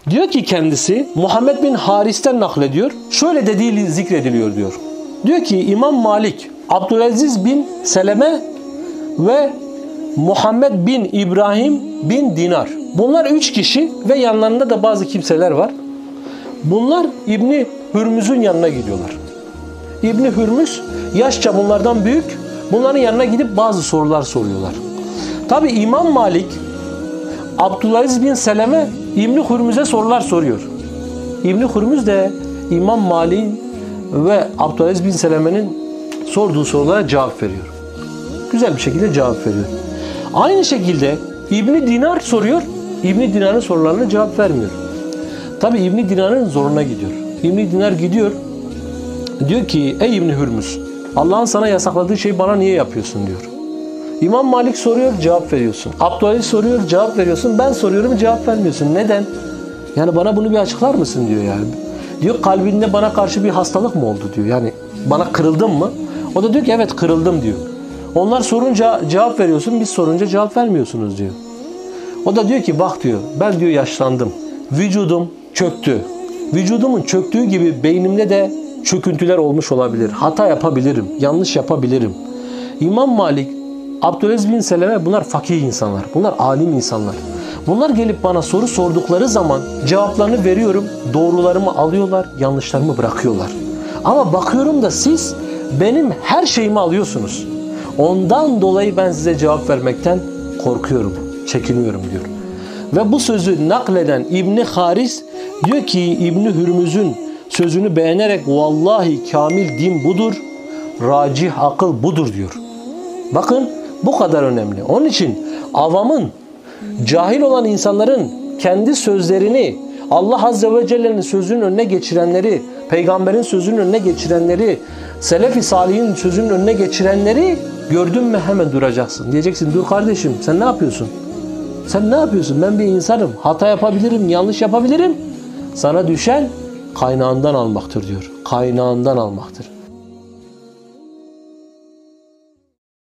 Diyor ki kendisi Muhammed bin Haris'ten naklediyor. Şöyle dediği zikrediliyor diyor. Diyor ki İmam Malik, Abdülaziz bin Seleme ve Muhammed bin İbrahim bin Dinar. Bunlar 3 kişi ve yanlarında da bazı kimseler var. Bunlar İbni Hürmüz'ün yanına gidiyorlar. İbni Hürmüz yaşça bunlardan büyük. Bunların yanına gidip bazı sorular soruyorlar. Tabi İmam Malik, Abdülaziz bin Seleme İbni Hürmüz'e sorular soruyor. İbni Hürmüz de İmam Malik ve Abdülaziz bin Seleme'nin sorduğu sorulara cevap veriyor. Güzel bir şekilde cevap veriyor. Aynı şekilde İbni Dinar soruyor. İbni Dinar'ın sorularına cevap vermiyor. Tabi İbni Dinar'ın zoruna gidiyor. İbni Dinar gidiyor. Diyor ki ey İbni Hürmüz, Allah'ın sana yasakladığı şeyi bana niye yapıyorsun diyor. İmam Malik soruyor, cevap veriyorsun. Abdülaziz soruyor, cevap veriyorsun. Ben soruyorum, cevap vermiyorsun. Neden? Yani bana bunu bir açıklar mısın diyor yani. Diyor kalbinde bana karşı bir hastalık mı oldu diyor. Yani bana kırıldın mı? O da diyor ki evet kırıldım diyor. Onlar sorunca cevap veriyorsun, biz sorunca cevap vermiyorsunuz diyor. O da diyor ki bak diyor ben diyor yaşlandım. Vücudum çöktü. Vücudumun çöktüğü gibi beynimde de çöküntüler olmuş olabilir. Hata yapabilirim, yanlış yapabilirim. İmam Malik, Abdülaziz bin Seleme bunlar fakih insanlar. Bunlar alim insanlar. Bunlar gelip bana soru sordukları zaman cevaplarını veriyorum. Doğrularımı alıyorlar, yanlışlarımı bırakıyorlar. Ama bakıyorum da siz benim her şeyimi alıyorsunuz. Ondan dolayı ben size cevap vermekten korkuyorum, çekiniyorum diyor. Ve bu sözü nakleden İbni Haris diyor ki İbni Hürmüz'ün sözünü beğenerek vallahi kamil din budur, racih akıl budur diyor. Bakın bu kadar önemli. Onun için avamın, cahil olan insanların kendi sözlerini Allah Azze ve Celle'nin sözünün önüne geçirenleri, peygamberin sözünün önüne geçirenleri, selef-i salihin sözünün önüne geçirenleri gördün mü hemen duracaksın. Diyeceksin dur kardeşim sen ne yapıyorsun? Sen ne yapıyorsun? Ben bir insanım. Hata yapabilirim, yanlış yapabilirim. Sana düşen kaynağından almaktır diyor. Kaynağından almaktır.